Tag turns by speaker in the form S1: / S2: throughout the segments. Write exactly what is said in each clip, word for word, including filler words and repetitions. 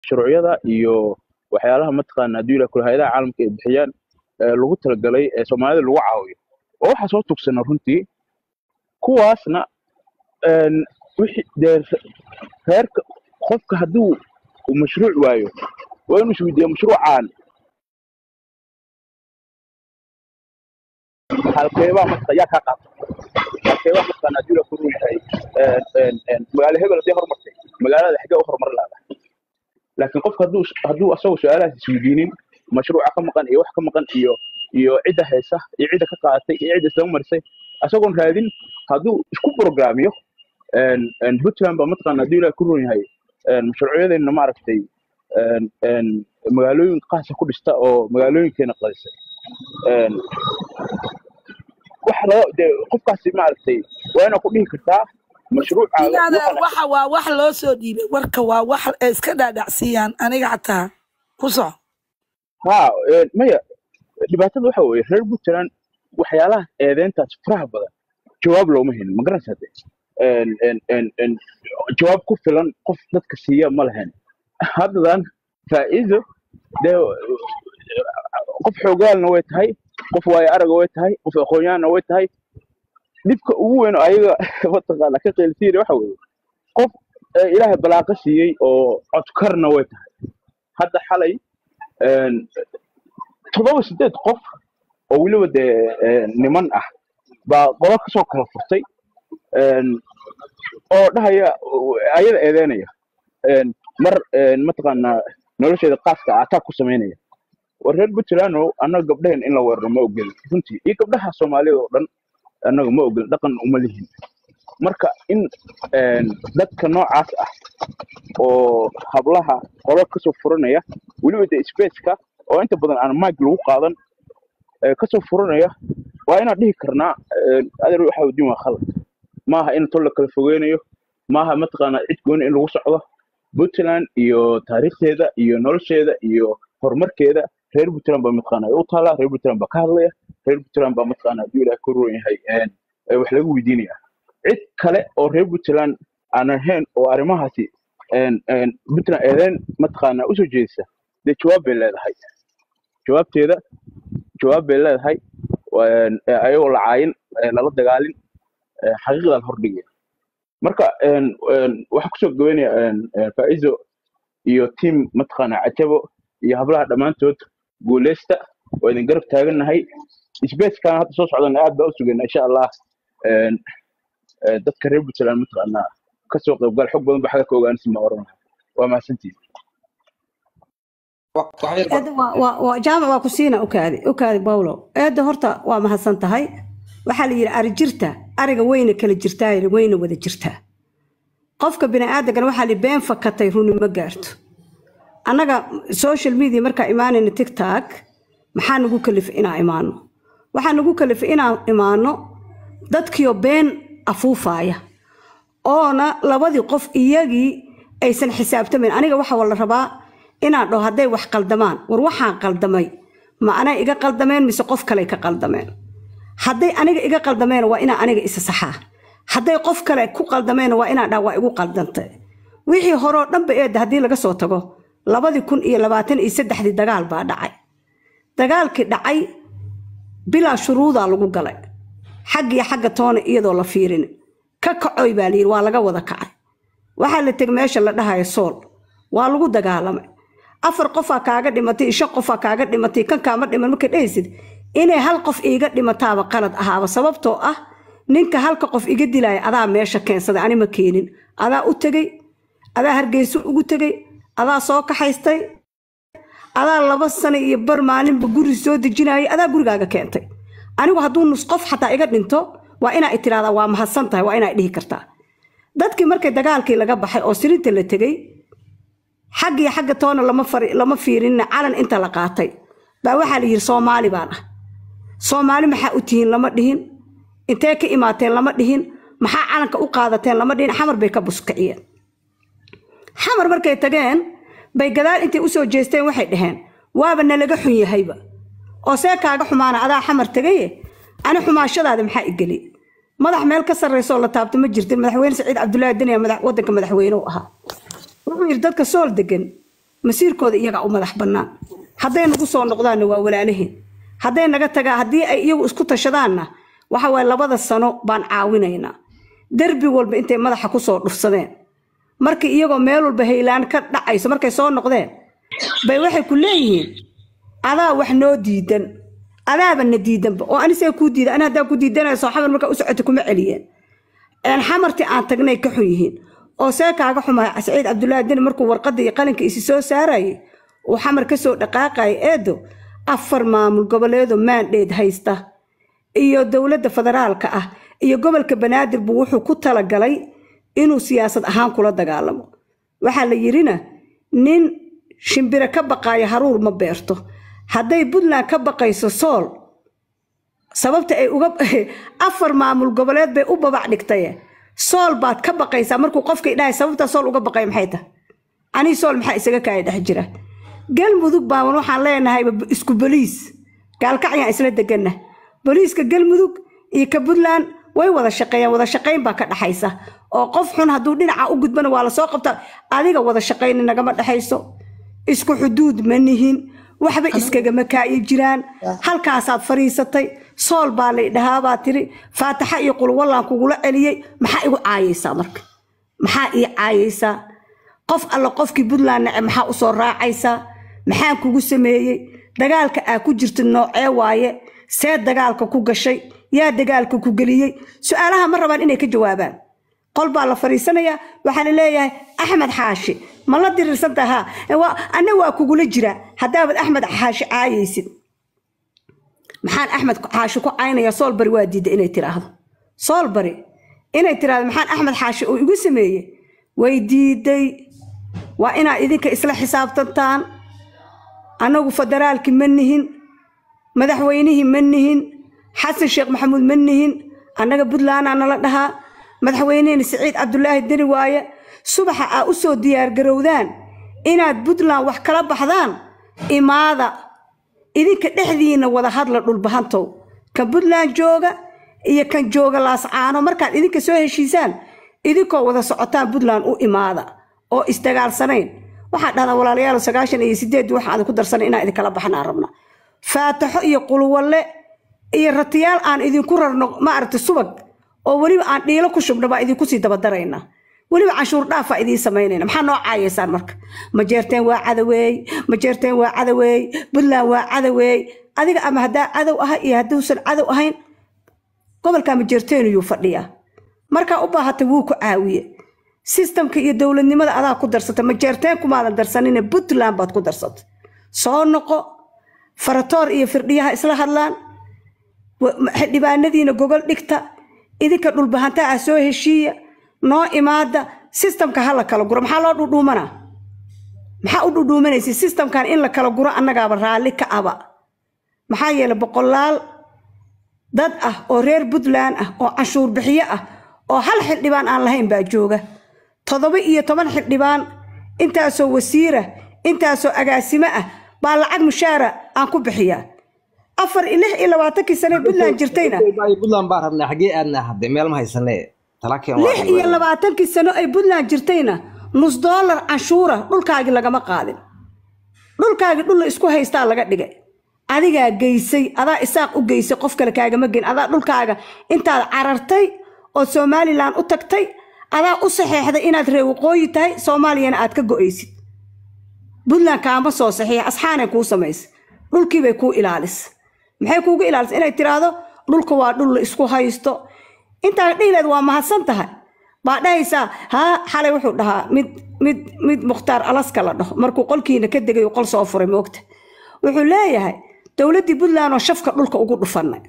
S1: shuruucyada iyo waxyaalaha mataqaana haddii la kula hay'adaha caalamka ay bixiyaan ee lagu talagalay ee Soomaalida lagu caawiyo oo waxa soo tugsana runtii kuwaasna een wixii dee reerka qofka hadduu uu mashruuc waayo waa inuu isweydiiyo mashruucaan halkeebaa marka yaa kaa qaato halkeebaa mataqaana haddii la kuru yahay een een magaalo hebel haddii horumartay magaalada xagee u horumar lahayd laakiin qofka hadduu hadduu asagoo su'aalahaas isweydiinin mashruuca ka maqan iyo wax ka maqan iyo iyo cidda haysa iyo cidda ka qaadatay iyo cidda soo marisay asagoon raadin hadduu isku programyo een een Puntland ba mataqaana haddii la kuru yahay een mashruucyadeena maaragtay een een magaalooyin qaas ku dhista oo magaalooyinkeena qalisay een wax loo de qofkaasi maaragtay waa inaa ku dhihi kartaa mashruucaaga
S2: inaad waxa waa wax loo soo dhiibay warka waa wax ay iska dhaadhacsiyaan aniga xataa ku soco
S1: haa een maya dhibaatada waxa weeye reer Puntland waxyaalaha eedeyntaas faraha badan jawaab looma helin ma garanaysaa de een een een een jawaab ku filan qof dadka siiya ma lahayn haddan faa'iido de qof xoogaalna way tahay qof waay araga way tahay qof aqoonyahanna way tahay dhibka ugu weyn oo ayaga mataqaana ka qeylsiin waxa weeye qof ilaahay balaaqa siiyey oo codkarna way tahay hadda xalay een todoba sideed qof oo weliba dee niman ah baa qodob ka soo kala furtay een oo dhahaya ayada eedeynaya een mar een mataqaana nolosheeda qaaska ah taa ku sameynaya war reer Puntland oo annaga gabdhahan in la weeraro ma ogolin runtii iyo gabdhaha Soomaalida oo dhan annaga ma ogolin dhaqan uma lihin marka in een dadka noocaas ah oo hablaha qodob ka soo furanaya weliba de space-ka oo inta badan aan mic lagu qaadan ee ka soo furanaya waa inaan dhihi karnaa adeer waxa uu diiwaan khalad maaha in tol la kala fogeynayo maaha mataqaana cid gooni in lagu socdo Puntland iyo taariikhdeeda iyo nolosheeda iyo horumarkeeda reer Puntland baa mataqaana u taala reer Puntland baa ka hadlaya reer Puntland baa mataqaana haddii ilaahay ku roon yahay een wax lagu weydiinaya cid kale oo reer Puntland aan ahayn oo arrimahaasi een een Puntland eedeen mataqaana u soo jeedisa de jawaab bay leedahay jawaabteeda jawaab bay leedahay een ayagoo la caayin lala dagaalin xaqiiqda hor dhigay marka een een waxa ku soo gabeynaya een faa'iido iyo team mataqaana cajabo iyo hablaha dhamaantood guuleysta oo idin garab taaganahay isbeeskan hadda soo socdana aad baa u sugan insha Allah een dadka reer Puntland mataqaana ka soo qayb gal xog badan baxda ka ogaanaysa ma oran waa mahadsantiin
S3: waa jaamac waa ku siina okaadi okaadi Paulo eeda horta waa mahadsan tahay waxa la yiri ari jirta ariga weyna kala jirtaa ari weyna wada jirtaa qofka bini aadamka waxa la been fakatay runi ma gaarto anaga social media marka imaanayna TikTok maxaa nagu kalif inaa imaano waxaa nagu kalif inaa imaano dadkiyo been afuufaaya oona labadii qof iyagii aysan xisaabtamin aniga waxa wala rabaa inaan dhaho hadday wax qaldamaan war waxaan qaldamay ma ana iga qaldameen mise qof kale ka qaldameen hadday aniga iga qaldameen waa inaan aniga isa saxaa hadday qof kale ku qaldameen waa inaan dhaho waa igu qaldantay wixii hore oo dhanba eed haddii laga soo tago labadii kun iyo labaatan iyo saddex dagaal baa dhacay dagaalkii dhacay bilaa shuruuda lagu galay xag iyo xagga toona iyadoo la fiirin ka kacoy baa liir waa laga wada kacay waxa la tag meesha la dhahayo sool waa lagu dagaalamay afar qof kaaga dhimatay shan qof kaaga dhimatay kan kaama dhiman markay dhaysid inay hal qof iiga dhimataaba qalad ahaaba sababtoo ah ninka halka qof iga dilay adaa meesha keensaday ani ma keenin adaa u tagay adaa hargeyso ugu tagay adaa soo kaxaystay adaa laba sano iyo bar maalinba guri soo dejinayay adaa gurigaaga keentay anigu hadduu nus qof xataa iga dhinto waa inaa itiraada waa mahadsan tahay waa inaa dhihi kartaa dadkii markay dagaalkii laga baxay oo sirinta la tagay xag iyo xagga toona lama fari lama fiirin calan inta la qaatay baa waxa la yiri Soomaali baan ah Soomaali maxaa u tihiin lama dhihin intee ka imaateen lama dhihin maxaa calanka u qaadateen lama dhihin xamar bay ka buskiciyeen xamar markay tageen bay gadaal intay u soo jeesteen waxay dhaheen waaba nalaga xun yahayba oo see kaaga xumaana adaa xamar tagay ana xumaashadaada maxaa igali madax meel ka sareyso la taabto ma jirtin madaxweyne Saciid Cabdullaahi Dani madax wadanka madaxweyne u ahaa wuxuu yiri dadka sool degan masiirkooda iyaga u madax bannaan hadday nagu soo noqdaanna waa walaalihiin hadday naga tagaa haddii ay iyagu isku tashadaanna waxa waye labada sano baan caawinaynaa derbi walba intay madaxa ku soo dhufsadeen markii iyagoo meel walba haylaan ka dhacayso markay soo noqdeen bay waxay ku leeyihiin adaa wax noo diidan adaaba na diidanba oo anisee kuu diida ana haddaa ku diidanayso xamar markaa u socota kuma celiyeen een xamartii aan tagnay ka xun yihiin oo see kaaga xumay Saciid Cabdullaahi Deni markuu warqadda iyo qalinka isi soo saarayay uu xamar ka soo dhaqaaqay eedo afar maamul goboleedo mandate haysta iyo dawladda federaalka ah iyo gobolka Banaadir buu wuxuu ku tala galay inuu siyaasad ahaan kula dagaalamo waxa la yirina nin shimbira ka baqaya haruur ma beerto hadday Puntland ka baqayso sool sababta ay uga afar maamul goboleed bay u babac dhigtay sool baad ka baqaysaa markuu qofka ilaahay sababta sool uga baqay maxay tahay ani sool maxay isaga kaay dhex jira galmudug baan waxaan leenahay isku boliis gaalkacyan isla deganna boliiska galmudug iyo ka Puntland way wada shaqeeyaan wada shaqeyn baa ka dhaxaysa oo qof xun haduu dhinaca u gudbana waa la soo qabtaa adiga wada shaqeyn nagama dhaxayso isku xuduud ma nihin waxba iskaga makaay jiraan halkaasaad fariisatay sool baa la dhahaabaa tiri faataxa iyo qul wallaan kugula celiyay maxaa igu caayaysaa marka maxaa ii caayaysaa qof alla qofkii Puntland nacay maxaa u soo raacaysaa maxaan kugu sameeyay dagaalka aa ku jirto noocee waaye see dagaalka ku gashay yaa dagaalka ku galiyay su'aalaha ma rabaan inay ka jawaabaan qol baa la fariisanaya waxaan leeyahay Axmed Xaashi ma la dirirsantaha waa ana waa kugula jira hadaabad Axmed Xaashi caayaysid maxaan Axmed Xaashi ku caynaya Soolbari waa diiday inay tiraahdo Soolbari inay tiraahdo maxaan Axmed Xaashi oo igu sameeyay way diiday waa ina idinka isla xisaabtantaan anagu federaalki manihin madaxweynihi manihin xasan sheekh maxamuud manihin anaga Puntland ana la dhahaa madaxweynaha Saciid Cabdullaahi Deni waaye subaxa aa u soo diyaar garowdaan inaad Puntland wax kala baxdaan imaada idinka dhexdiina wada hadla dhul bahantow kan Puntland jooga iyo kan jooga Laascaano markaad idinka soo heshiisaan idinkoo wada socotaan Puntland u imaada oo isdagaalsanayn waxa dhahdaa walaalayaal sagaashan iyo sideed waxa aad ku darsan inaa idin kala baxnaa rabna faataxo iyo qulwalle iyo ratiyaal aan idin ku rarno ma aragtay subag oo waliba aan dhiilo ku shubnaba idin ku sii daba darayna waliba cashuur dhaafa idin sameeynayna maxaa noo caayaysan marka ma jeerteen waa cadaweey ma jeerteen waa cadaweey Puntland waa cadaweey adiga ama hadaa cadow ah iyo haduusan cadow ahayn gobolka ma jeerteen uu fadhiya marka u baahatay wuu ku caawiye systemka iyo dawladnimada adaa ku darsatay ma jeerteen kuma aan darsanin Puntland baad ku darsatay soo noqo faratoor iyo firdhiyaha isla hadlaan xildhibaanadiina gogol dhigta idinka dhul bahanta ah soo heshiiya noo imaada systemka hala kala guro maxaa loo dhudhuumana maxaa u dhudhuumanaysi systemkan in la kala guro annagaaba raali ka aba maxaa yeelay boqolaal dad ah oo reer Puntland ah oo cashuur bixiye ah oo hal xildhibaan aan lahayn baa jooga todoba iyo toban xildhibaan intaasoo wasiira intaasoo agaasimo ah baa lacag mushaara aan ku bixiyaa afar ilaa iyo labaatan sano Puntland jirtayna
S4: Puntland baa rabnaa xagee aadna hadda meel ma haysanay talaakeen
S3: waa lix iyo labaatan sano ay Puntland jirtayna nus dollar cashuura dhulkaagi lagama qaadin dhulkaagi dhul isku haystaa laga dhigay adiga geysay adaa isaaq u geysay qof kale kaaga ma geen adaa dhulkaaga intaad carartay oo Somaliland u tagtay adaa u saxeexday inaad reer waqooyi tahay Soomaaliyana aad ka go'aysid Puntland kaama soo saxiix asxaanay ku sameysay dhulkii bay ku ilaalis maxay kuugu ilaalis inay tiraahdo dhulka waa dhul isku haysto inta dhiileed waa mahadsan tahay baa dhahaysa ha xalay wuxuu dhahaa mid mid mid Mukhtaar Alaska la dhaho markuu qolkiina ka degay qol soo furay moogta wuxuu leeyahay dawladii Puntland oo shafka dhulka ugu dhufanay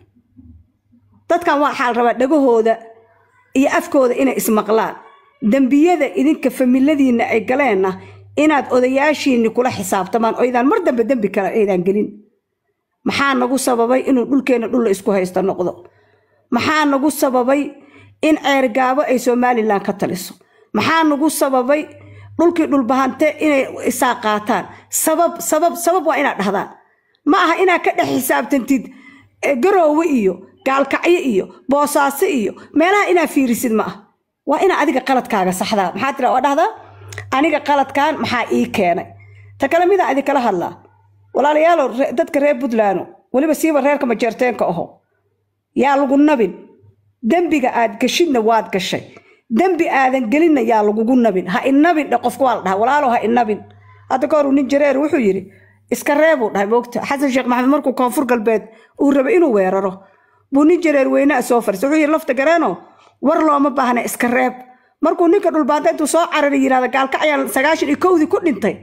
S3: dadkan waa xal raba dhagahooda iyo afkooda inay ismaqlaan dambiyada idinka familadiina ay galeena inaad odayaashiina kula xisaabtamaan oo idaan mar dambe dambi kala eedaan gelin maxaa nagu sababay inuu dhulkeena dhul isku haysto noqdo maxaa nagu sababay in ceergaabo ay Somaliland ka taliso maxaa nagu sababay dhulkii dhul bahante inay isaa qaataan sabab sabab sabab waa inaad dhahdaan ma aha inaad ka dhex xisaabtantid garoowe iyo gaalkacyo iyo boosaaso iyo meelaha inaad fiirisid ma aha waa ina adiga qaladkaaga saxdaa maxaa tira waa dhahdaa aniga qaladkan maxaa ii keenay تكلميدا أدي كلا هلا ولا ليالو دتك ريب بدلانو ولبا سيبا ريرك ما جرتين كأهو يا لغو النبين دنبيغا آد كشيدنا واد كشي دنبي آدن قلنا يا لغو النبين ها النبين دقف قوالها ولا له ها النبين هذا كارو نجرير وحو يري اسكريبو هاي بوقت حسن شيخ محمد مركو كونفور قلبيد وربا إنو ويرارو بو نجرير وينا سوفر سوحو يرلفت قرانو ورلو مباهنا اسكريب مركو نيكا دول بعدين تو سو عرري يرادا قال كعيان سغاشن إكودي كل انتي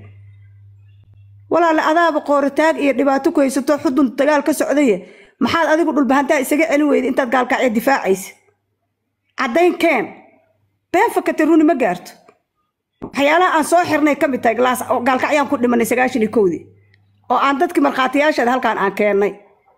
S3: ولا العذاب قورتاق إيه دباتو كويستو حدون تقال كسعودية محال أديكو دول بهانتا إساقي عنويد انتا قال كعيان دفاعيس عدين كان بين فكتروني ما قارت حيالا أن سو حرني كمتا قلاس قال كعيان كل من سغاشن إكودي oo aan dadkii marqaatiyaasha halkaan aan keenay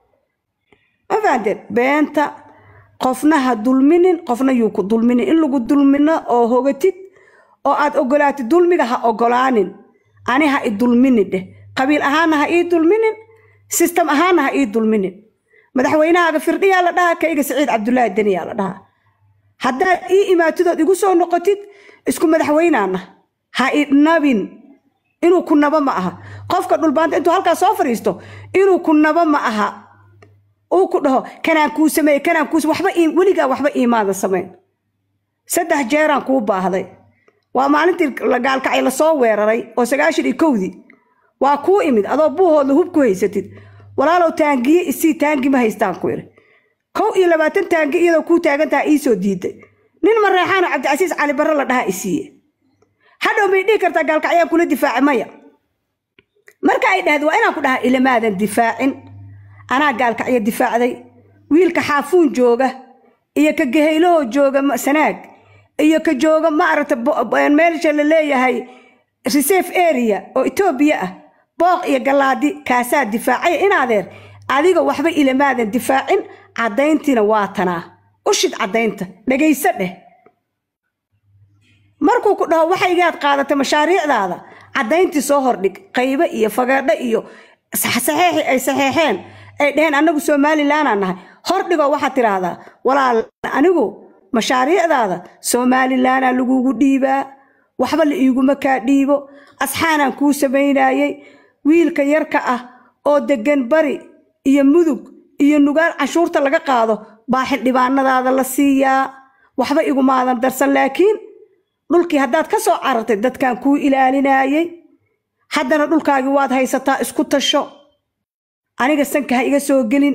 S3: afaadeed beenta qofna ha dulminin qofna yuu ku dulminin in lagu dulmino oo hogatid oo aad ogolaatid dulmiga ha ogolaanin ani ha i dulminin dheh qabiil ahaana ha ii dulminin system ahaana ha ii dulminin madaxweynahaaga firdhiyaa la dhahaa kayga Saciid Cabdullaahi Daniyaa la dhahaa haddaad ii imaatidood igu soo noqotid isku madaxweynaana ha i nabin inuu ku naba ma aha qofka dhulbaanta intuu halka soo fariisto inuu ku naba ma aha oo ku dhaho kanaan ku sameey kanaan ku waxba waliga waxba iimaada sameey saddex jeeraan ku baahday waa maalintii la gaalkacay la soo weeraray oo sagaashan iyo kowdii waa ku imid adoo buuhooda hub ku haysatid walaalow taangiye isii taangi ma haystaan ku yiri kow iyo labaatan taangi iyadoo ku taagantaa ii soo diiday nin mareexaan Cabdicasiis Cali Barre la dhaha isiye hadhow may dhigi kartaa gaalkacyaan kula difaaci maya marka ay dhahdo waa inaan ku dhaha ilamaadan difaacin anaa gaalkacyo difaacday wiilka xaafuun jooga iyo ka geheylo jooga sanaag iyo ka jooga ma aragta meelsha la leeyahay reserve area oo Itoobiya ah booq iyo galaadi kaasaa difaacay inaadeer adiga waxba ilamaadan difaacin cadayntina waa tanaa ushid cadaynta dhageyso dheh markuu ku dhaho waxay gaad qaadatay mashaariicdaada cadayntii soo hordhig qaybo iyo fagaadho iyo saxeexi ay saxeexeen ay dhaheen anagu Soomaaliland aan nahay hordhigo waxa tiraahdaa walaal anigu mashaariicdaada Soomaaliland lagugu dhiibaa waxba la iiguma ka dhiibo asxaanaan ku sameeyay wiilka yarka ah oo degan bari iyo mudug iyo nugaal cashuurta laga qaado baaxil dhibaanadaada la siiyaa waxba igumaadan darsan laakiin dhulkii haddaad ka soo carartay dadkan ku ilaalinayay haddana dhulkaagi waad haysataa isku tasho aniga sanka ha iga soo gelin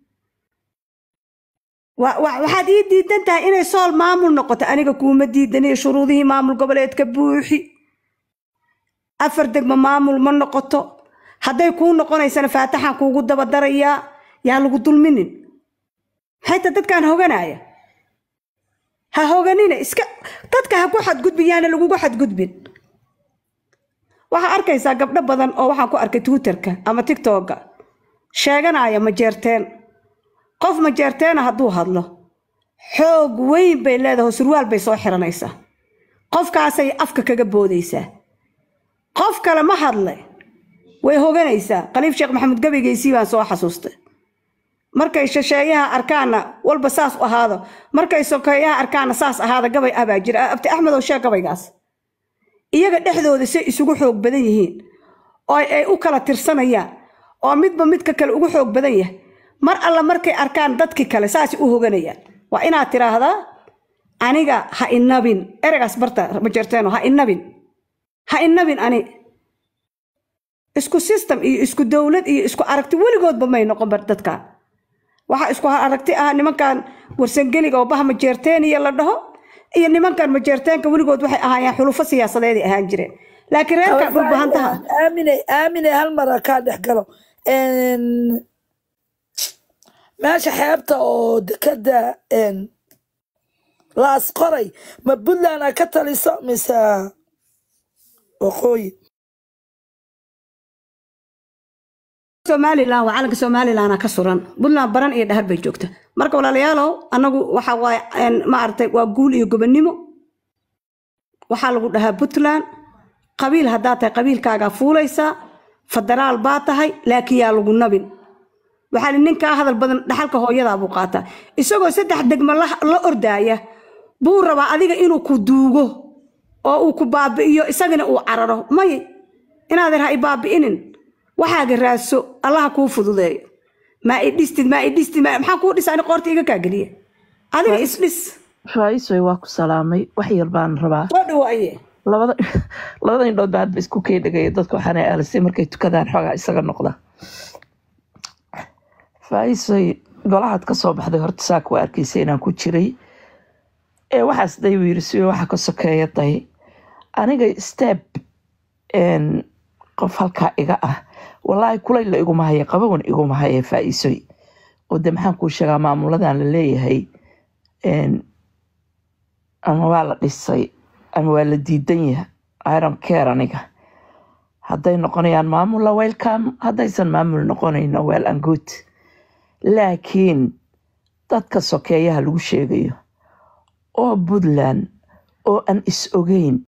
S3: waxaad ii diidan tahay inay sool maamul noqoto aniga kuuma diidaniyo shuruudihii maamul goboleedka buuxi afar degmo maamul ma noqoto hadday kuu noqonaysana faataxan kuugu daba darayaa yaa lagu dulminin hayta dadkan hoganaya ha hoganina iska dadka ha ku xad gudbiyaan lagu xad gudbin waxa arkaysa gabdho badan oo waxaan ku arkay Twitterka ama TikTokka sheeganaya ma jeerteen qof ma jeerteen haduu hadlo xoog weyn bay leedahay surwaal bay soo xiranaysaa qofkaasay afka kaga boodaysaa qof kale ma hadlay way hoganaysaa Khaliif Sheekh Maxamed Gabaygiisii baan soo xasuustay markay shasheeyaha arkaana walba saas u ahaado markay sokeeyaha arkaana saas ahaada gabay abaa jira abti Axmed oo sheeg gabaygaas iyaga dhexdooda si isugu xoog badan yihiin oo ay u kala tirsanayaan oo midba midka kale ugu xoog badan yahay mar alla markay arkaan dadkii kale saas u hoganayaan waa inaad tiraahdaa aniga ha inabin eragaas barta ma jirteeno ha inabin ha inabin ani isku system iyo isku dawlad iyo isku aragti weligoodba may noqon bar dadka waxa isku aragti ah nimankan warsangeliga oo bahma jeerteen iyo la dhaho iyo nimankan ma jeerteenka weligood waxay ahaayeen xulufo siyaasadeed ahaan jireen laakiin reerka dhul bahantaha
S2: aamine aamine hal mar ka dhex galo een meesha xeebta oo dekada een la asqoray ma Puntland ka taliso mise waqooyi
S3: Somaliland waa calanka Somaliland ka suran Puntland baran iyo dhahar bay joogta marka walaalayaalow anagu waxa waay ma artay waa guul iyo gobonimo waxa lagu dhahaa Puntland qabiil hadaa tahay qabiilkaaga fuulaysa federaal baa tahay laakiin yaa lagu nabin waxa ninka hadal badan dhaxalka hooyada buu qaata isagoo saddex degmo la ordaaya buu rabaa adiga inuu ku duugo oo uu ku baabi'iyo isagana uu cararo may inaadan ha ibaabi'inin waxaaga raaso allaha kuu fududeeyo ma idhistid ma idhistid maxaa kuu dhisani qoorta iga kaa geliya adiga isdhis
S5: faa'iisoy waa ku salaamay wax yar baan rabaa
S2: soo dhawaaye
S5: labada labada indhood baa hadba isku kay dhagaya dadka waxaana aalisay markay tukadaan xoogaa isaga noqda faa'iisoy golahaad ka soo baxday horta saaka waa arkaysa inaan ku jiray ee waxaas day wiirisiyo waxa ka sokeeya day aniga step qof halkaa iga ah wallaahi kulayla iguma haya qabawan iguma haya faa'iisoy oo de maxaan kuu sheegaa maamuladan la leeyahay ama waa la dhisay ama waa la diidan yahay I don't care aniga hadday noqonayaan maamula welcome haddaysan maamul noqonayno well and good laakiin dadka sokeeyaha lagu sheegayo oo Puntland oo aan is ogeyn